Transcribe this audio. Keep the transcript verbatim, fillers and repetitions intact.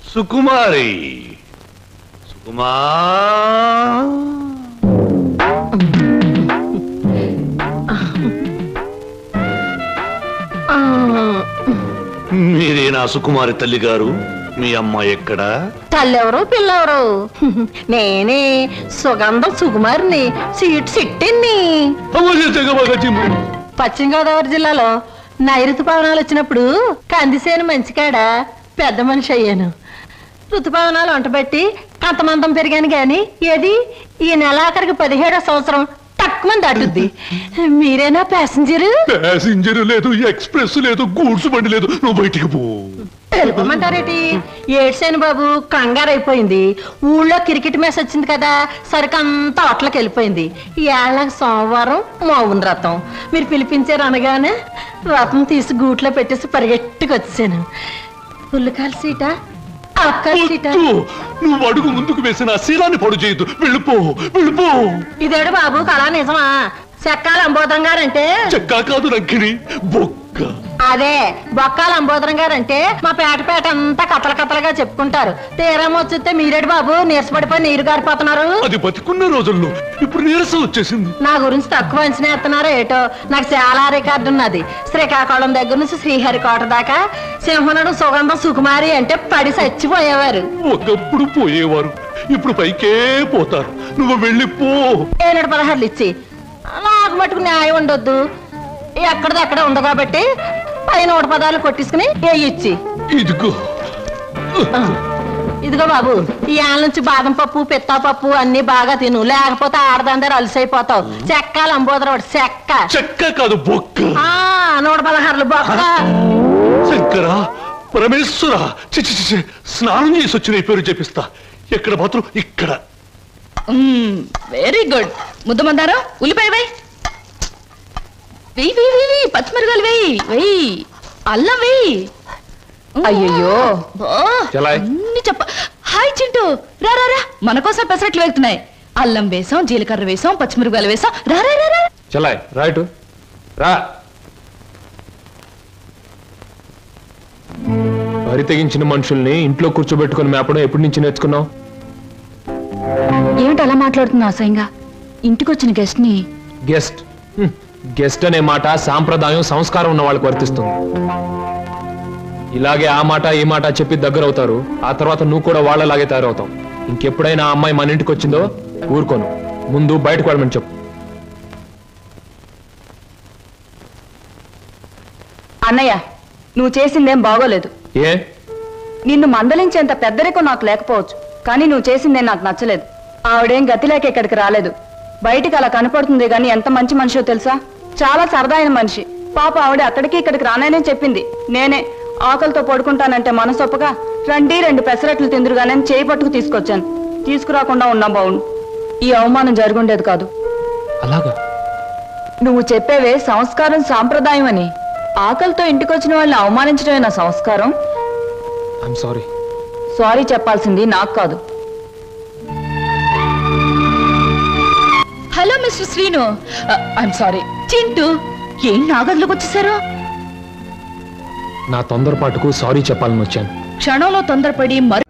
సుకుమారి సుకుమా మీరే నా సుకుమారి తల్లి గారు. మీ అమ్మాయి ఎక్కడా? తల్లెవరు పిల్లెవరు? నేనే సుగంధం సుకుమారిని, సీట్ సిట్టిని. పశ్చిమ గోదావరి జిల్లాలో నైరుతు పవనాలు వచ్చినప్పుడు కందిసేను మంచికాడ పెద్ద మనిషి అయ్యాను. ఋతుపవనాలు వంటబెట్టి కంతమందం పెరిగాను గాని ఏది ఈ నెలాఖరికి పదిహేడో సంవత్సరం తక్కువ దాటుద్ది. మీరేనా ప్యాసింజర్? ప్యాసింజర్ లేదు, ఎక్స్ప్రెస్ లేదు, గూడ్స్ బండి లేదు. నువ్వు బయటికి పో. వెళ్ళిపోమంటారేటి? ఏడ్సేను బాబు, కంగారు అయిపోయింది. ఊళ్ళో క్రికెట్ మ్యాచ్ వచ్చింది కదా, సరికంతా అట్లకి వెళ్ళిపోయింది. ఏళ్ళ సోమవారం మౌన రథం. మీరు పిలిపించారు అనగానే రథం తీసి గూట్లో పెట్టేసి పరిగెట్టుకు వచ్చాను. పుల్లకాల సీట నువ్వు అడుగు ముందుకు వేసిన శీలాన్ని పొడు చేయొద్దు. వెళ్ళిపో వెళ్ళిపో. ఇదేడు బాబు కళా నిజమా? చెక్కాల అంబోధం గారంటే చెక్కా కాదు రంకిణి, బొక్క. అదే బొక్కాల అంబోధరం గారంటే మా పేట పేట అంతా కథల కథలుగా చెప్పుకుంటారు. తీరం వచ్చితే మీరేడు బాబు నీరసపడిపోయి నీరు గారిపోతున్నారు. అది బతికున్న రోజుల్లో, ఇప్పుడు నీరసం వచ్చేసింది. నా గురించి తక్కువ అంచనా ఎత్తున్నారో ఏటో. నాకు చాలా రికార్డు ఉన్నది. శ్రీకాకుళం దగ్గర నుంచి శ్రీహరికోట దాకా సింహనుడు సుగంధం సుకుమారి అంటే పడి చచ్చిపోయేవారు. ఒకప్పుడు పోయేవారు, ఇప్పుడు పైకే పోతారు. నువ్వు వెళ్ళిపో. ఏనాడు పదహారులు ఇచ్చి నాకు మటుకు న్యాయం ఉండొద్దు. ఎక్కడిది అక్కడ ఉంది కాబట్టి పైన నూట పదాలు కొట్టించుకుని ఏ ఇచ్చి ఇదిగో ఇదిగో బాబు, ఈ ఆళ్ళ నుంచి బాదం పప్పు పిత్తా పప్పు అన్ని బాగా తిను, లేకపోతే ఆడదందరూ అలసైపోతావు. చెక్కాలి అంబోదర చెక్క చెక్క కాదు బొక్క. నూట పదహారులు బొక్క. శంకరా పరమేశ్వర, చిచి చిచి స్నానం చేసి వచ్చిన పేరు చెప్పిస్తా. ఎక్కడ మాత్రం ఇక్కడ. Very good. ముద్ద మందారా, ఉల్లిపాయ వేయి, వెయ్యి వెయ్యి వెయ్యి, పచ్చిమిరకాయలు వెయ్యి వెయ్యి, అల్లం వెయ్యి. అయ్యో అన్ని చెప్ప. హాయ్ చింటూ, రా రా రా, మన కోసం పెసరట్లు వెళ్తున్నాయి. అల్లం వేసాం, జీలకర్ర వేసాం, పచ్చిమిరకాయలు వేసాం. రా రా రా చలాయ్ రైట్ రా. వరి తెగించిన మనుషుల్ని ఇంట్లో కూర్చోబెట్టుకుని మేపడం ఎప్పటి నుంచి నేర్చుకున్నావు? ఏమిటి అలా మాట్లాడుతున్నావు అసహ్యంగా? ఇంటికి వచ్చిన గెస్ట్ ని గెస్ట్ గెస్ట్ అనే మాట సాంప్రదాయం సంస్కారం ఉన్న వాళ్ళకి వర్తిస్తుంది. ఇలాగే ఆ మాట ఈ మాట చెప్పి దగ్గర అవుతారు. ఆ తర్వాత నువ్వు కూడా వాళ్ళలాగే తయారవుతావు. ఇంకెప్పుడైనా ఆ అమ్మాయి మన ఇంటికి వచ్చిందో ఊరుకోను. ముందు బయటకు వెళ్ళమని చెప్పు. అన్నయ్య, నువ్వు చేసిందేం బాగోలేదు. ఏ? నిన్ను మందలించేంత పెద్దరికం నాకు లేకపోవచ్చు, కానీ నువ్వు చేసిందేం నాకు నచ్చలేదు. ఆవిడేం గతి లేక ఇక్కడికి రాలేదు. బయటికి అలా కనపడుతుంది గాని ఎంత మంచి మనిషో తెలుసా? చాలా సరదాయిన మనిషి. పాప ఆవిడ అక్కడికి ఇక్కడికి రానని చెప్పింది. నేనే ఆకలితో పడుకుంటానంటే మనసొప్పగా రండి రెండు పెసరట్లు తిందురుగానే చేయి పట్టుకు తీసుకొచ్చాను. తీసుకురాకుండా ఉన్నా బావును. ఈ అవమానం జరుగుండేది కాదు. అలాగా? నువ్వు చెప్పేవే సంస్కారం సాంప్రదాయం అని. ఆకలితో ఇంటికొచ్చిన వాళ్ళని అవమానించడమే నా సంస్కారం. I'm sorry. సారీ చెప్పాల్సింది నాకు కాదు. Hello mister Srinu, I'm sorry. Chintu, ఏం నా గదిలోకి వచ్చేసారు? నా తొందరపాటుకు సారీ చెప్పాలని వచ్చాను. క్షణంలో తొందరపడి